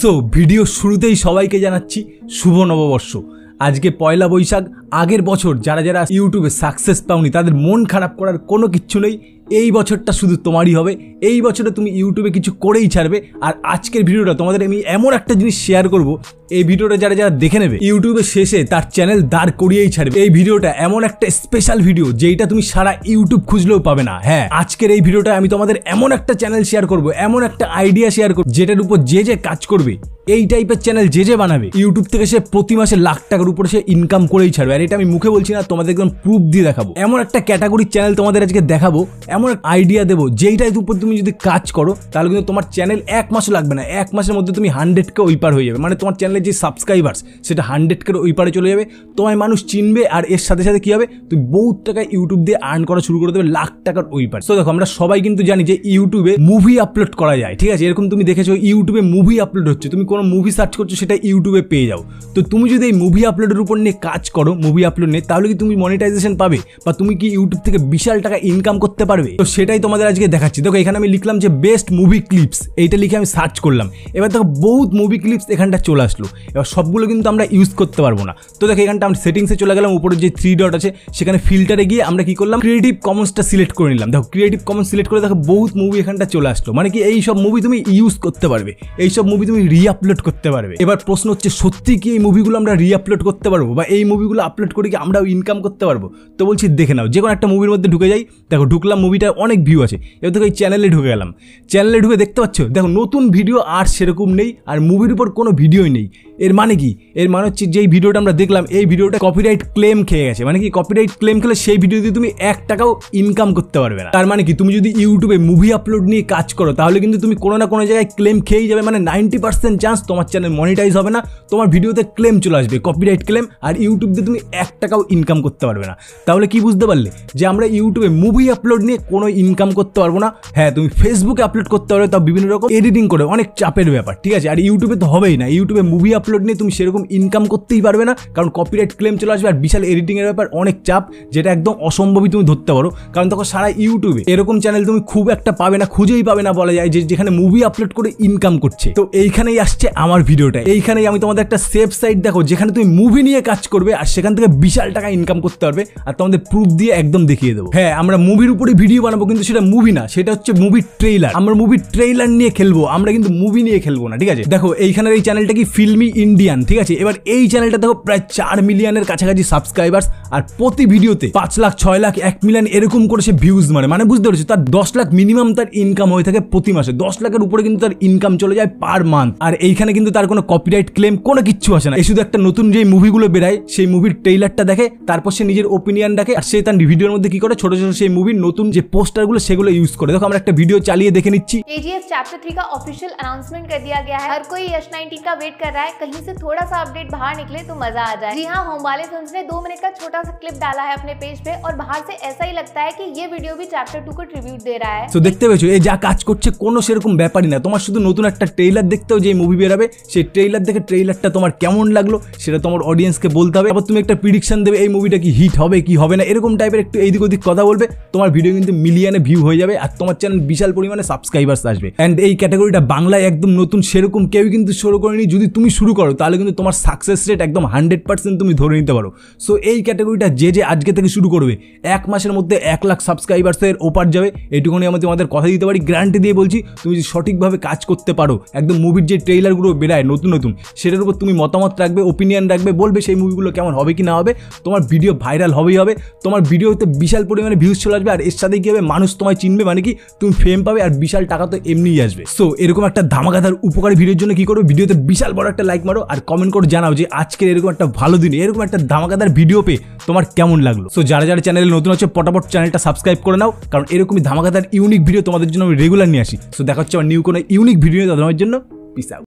So video শুরুতেই সবাইকে জানাচ্ছি শুভ নববর্ষ। আজকে পয়লা বৈশাখ। আগের বছর যারা যারা ইউটিউবে সাকসেস পাওনি তাদের মন খারাপ করার কোনো কিচ্ছু নেই। এই বছরটা শুধু তোমারই হবে। এই বছরে তুমি ইউটিউবে কিছু করেই ছাড়বে। আর আজকের ভিডিওটা তোমাদের আমি এমন একটা জিনিস শেয়ার করব, এই ভিডিওটা যারা যারা দেখে নেবে ইউটিউবে শেষে তার চ্যানেল দাঁড় করিয়েই ছাড়বে। এই ভিডিওটা এমন একটা স্পেশাল ভিডিও যেটা তুমি সারা ইউটিউব খুঁজলেও পাবে না। হ্যাঁ, আজকের এই ভিডিওটা আমি তোমাদের এমন একটা চ্যানেল শেয়ার করব, এমন একটা আইডিয়া শেয়ার করব যেটার উপর যে যে কাজ করবে, এই টাইপের চ্যানেল যে যে বানাবে, ইউটিউব থেকে সে প্রতি মাসে লাখ টাকার উপরে সে ইনকাম করেই ছাড়বে। আর এটা আমি মুখে বলছি না, তোমাদের একদম প্রুফ দিয়ে দেখাবো। এমন একটা ক্যাটাগরির চ্যানেল তোমাদের আজকে দেখাবো, এমন একটা আইডিয়া দেবো যেইটার উপর তুমি যদি কাজ করো তাহলে কিন্তু তোমার চ্যানেল এক মাসও লাগবে না। এক মাসের মধ্যে তুমি 100K ওই পার হয়ে যাবে। মানে তোমার চ্যানেলের যে সাবস্ক্রাইবার্স সেটা 100K ওই পারে চলে যাবে। তোমায় মানুষ চিনবে, আর এর সাথে সাথে কি হবে, তুমি বহুত টাকা ইউটিউব দিয়ে আর্ন করা শুরু করে দেবে, লাখ টাকার ওই পারে। তো দেখো, আমরা সবাই কিন্তু জানি যে ইউটিউবে মুভি আপলোড করা যায়, ঠিক আছে? এরকম তুমি দেখেছো ইউটিউবে মুভি আপলোড হচ্ছে, তুমি কোনো মুভি সার্চ করছো সেটা ইউটিউবে পেয়ে যাও। তো তুমি যদি এই মুভি আপলোডের উপর নিয়ে কাজ করো, মুভি আপলোড নিয়ে, তাহলে কি তুমি মনিটাইজেশন পাবে বা তুমি কি ইউটিউব থেকে বিশাল টাকা ইনকাম করতে পারবে? তো সেটাই তোমাদের আজকে দেখাচ্ছি। দেখো, এখানে আমি লিখলাম যে বেস্ট মুভি ক্লিপস, এইটা লিখে আমি সার্চ করলাম। এবার দেখো বহুত মুভি ক্লিপস এখানটা চলে আসলো। এবার সবগুলো কিন্তু আমরা ইউজ করতে পারবো না। তো দেখো, এখানটা আমরা সেটিংসে চলে গেলাম, উপরে যে 3 ডট আছে সেখানে ফিল্টারে গিয়ে আমরা কি করলাম, ক্রিয়েটিভ কমন্সটা সিলেক্ট করে নিলাম। দেখো, ক্রিয়েটিভ কমন্স সিলেক্ট করে দেখো বহুত মুভি এখানটা চলে আসলো। মানে কি এই সব মুভি তুমি ইউজ করতে পারবে, এই সব মুভি তুমি রিআপলোড করতে পারবে। এবার প্রশ্ন হচ্ছে, সত্যি কি এই মুভিগুলো আমরা রিআপলোড করতে পারবো বা এই মুভিগুলো আপলোড করে কি আমরাও ইনকাম করতে পারবো? তো বলছি দেখে নাও, যে কোনো একটা মুভির মধ্যে ঢুকে যাই। দেখো ঢুকলাম, মুভিটা অনেক ভিউ আছে। এবার দেখো এই চ্যানেলে ঢুকে গেলাম। চ্যানেলে ঢুকে দেখতে পাচ্ছ, দেখো নতুন ভিডিও আর সেরকম নেই, আর মুভির উপর কোনো ভিডিওই নেই। এর মানে কি? এর মানে হচ্ছে যেই ভিডিওটা আমরা দেখলাম এই ভিডিওটা কপিরাইট ক্লেম খেয়ে গেছে। মানে কি, কপিরাইট ক্লেম খেলে সেই ভিডিও দিয়ে তুমি 1 টাকাও ইনকাম করতে পারবে না। তার মানে কি, তুমি যদি ইউটিউবে মুভি আপলোড নিয়ে কাজ করো তাহলে কিন্তু তুমি কোনো না কোনো জায়গায় ক্লেম খেয়েই যাবে। মানে 90% চান্স তোমার চ্যানেল মনিটাইজ হবে না, তোমার ভিডিওতে ক্লেম চলে আসবে, কপিরাইট ক্লেম, আর ইউটিউব দিয়ে তুমি 1 টাকাও ইনকাম করতে পারবে না। তাহলে কি বুঝতে পারলে যে আমরা ইউটিউবে মুভি আপলোড নিয়ে কোনো ইনকাম করতে পারবো না? হ্যাঁ, তুমি ফেসবুকে আপলোড করতে পারবে, তাও বিভিন্ন রকম এডিটিং করে, অনেক চাপের ব্যাপার, ঠিক আছে? আর ইউটিউবে তো হবেই না। ইউটিউবে মুভি আপলোড নিয়ে তুমি সেরকম ইনকাম করতেই পারবে না, কারণ কপিরাইট ক্লেম চলে আসবে, আর বিশাল এডিটিং এর ব্যাপার, অনেক চাপ, যেটা একদম অসম্ভবই তুমি ধরতে পারো। কারণ তখন সারা ইউটিউবে এরকম চ্যানেল তুমি খুব একটা পাবে না, খুঁজেই পাবে না বলা যায়, যে যেখানে মুভি আপলোড করে ইনকাম করছে। তো এইখানেই আসছে আমার ভিডিওটা। এইখানেই আমি তোমাদের একটা সেফ সাইট দেখো যেখানে তুমি মুভি নিয়ে কাজ করবে আর সেখান থেকে বিশাল টাকা ইনকাম করতে পারবে, আর তোমাদের প্রুফ দিয়ে একদম দেখিয়ে দেবো। হ্যাঁ, আমরা মুভির উপরে ভিডিও বানাবো, কিন্তু সেটা মুভি না, সেটা হচ্ছে মুভির ট্রেইলার। আমরা মুভির ট্রেইলার নিয়ে খেলবো, আমরা কিন্তু মুভি নিয়ে খেলবো না, ঠিক আছে? দেখো এইখানের এই চ্যানেলটা কি ফিল্মি ইন্ডিয়ান, ঠিক আছে? এবার এই চ্যানেলটা দেখো প্রায় 4 মিলিয়নের কাছাকাছি সাবস্ক্রাইবার্স, আর প্রতি ভিডিওতে 5 লাখ, 6 লাখ, 1 মিলিয়ন এরকম করে সে ভিউজ মারে। মানে বুঝতে পারছো, তার 10 লাখ মিনিমাম তার ইনকাম হয়ে থাকে প্রতি মাসে। 10 লাখের উপরে কিন্তু তার ইনকাম চলে যায় পার মান্থ। আর এইখানে কিন্তু তার কোনো কপিরাইট ক্লেম কোনো কিচ্ছু আসে না। এই শুধু একটা নতুন যে মুভিগুলো বেরায় সেই মুভির ট্রেইলারটা দেখে, তারপর সে নিজের ওপিনিয়ন রাখে, আর সে তার ভিডিওর মধ্যে কি করে, ছোট ছোট সেই মুভির নতুন যে পোস্টারগুলো সেগুলো ইউজ করে। দেখো আমরা একটা ভিডিও চালিয়ে দেখে নিচ্ছি। KGF चैप्टर 3 का ऑफिशियल अनाउंसमेंट कर दिया गया है। हर कोई यश 19 का वेट कर रहा है, कहीं से थोड़ा सा अपडेट बाहर निकले तो मजा आ जाए। जी हाँ, होमवाले फिल्म्स ने 2 मिनट का छोटा सा क्लिप डाला है अपने पेज पे, और बाहर से ऐसा ही लगता है कि ये वीडियो भी चैप्टर 2 को ट्रिब्यूट दे रहा है। तो দেখতে পেয়েছো, এই যা কাজ করছে কোনো সেরকম ব্যাপারই না। তোমার শুধু নতুন একটা ট্রেইলার দেখতেও যে মুভি বেরাবে, সেই ট্রেইলার দেখে ট্রেইলারটা তোমার কেমন লাগলো সেটা তোমার অডিয়েন্সকে বলতে হবে। আবার তুমি একটা প্রেডিকশন দেবে এই মুভিটা কি হিট হবে কি হবে না, এরকম টাইপের একটু এইদিক ওদিক কথা বলবে, তোমার ভিডিও কিন্তু মিলিয়নে ভিউ হয়ে যাবে, আর তোমার চ্যানেল বিশাল পরিমাণে সাবস্ক্রাইবার্স আসবে। এন্ড এই ক্যাটাগরিটা বাংলায় একদম নতুন, সেরকম কেউ কিন্তু শুরু করেনি। যদি তুমি শুরু করো তাহলে কিন্তু তোমার সাকসেস রেট একদম 100% তুমি ধরে নিতে পারো। সো এই ক্যাটাগরিটা যে যে আজকে থেকে শুরু করবে, 1 মাসের মধ্যে 1 লাখ সাবস্ক্রাইবার্সের ওপার যাবে, এইটুকুনি আমি তোমাদের কথা দিতে পারি, গ্যারান্টি দিয়ে বলছি। তুমি যদি সঠিকভাবে কাজ করতে পারো, একদম মুভির যে ট্রেইলারগুলো বেরায় নতুন নতুন, সেটার উপর তুমি মতামত রাখবে, ওপিনিয়ন রাখবে, বলবে সেই মুভিগুলো কেমন হবে কি না হবে, তোমার ভিডিও ভাইরাল হবেই হবে। তোমার ভিডিওতে বিশাল পরিমাণে ভিউজ চলে আসবে, আর এর সাথে কি হবে, মানুষ তোমায় চিনবে, মানে কি তুমি ফেম পাবে, আর বিশাল টাকা তো এমনিই আসবে। সো এরকম একটা ধামাকাদার উপকারী ভিডিওর জন্য কি করবে, ভিডিওতে বিশাল বড় একটা লাইক মারো, আর কমেন্ট করে জানাও যে আজকের এরকম একটা ভালো দিনে এরকম একটা ধামাকাদার ভিডিও পেয়ে তোমার কেমন লাগলো। সো যারা যারা চ্যানেলে নতুন আছে পটাপট চ্যানেলটা সাবস্ক্রাইব করে নাও, কারণ এরকমই ধামাকাদার ইউনিক ভিডিও তোমাদের জন্য আমি রেগুলার নিয়ে আসি। সো দেখা হচ্ছে আমার নিউ কোনো ইউনিক ভিডিও তোমাদের জন্য। Peace out.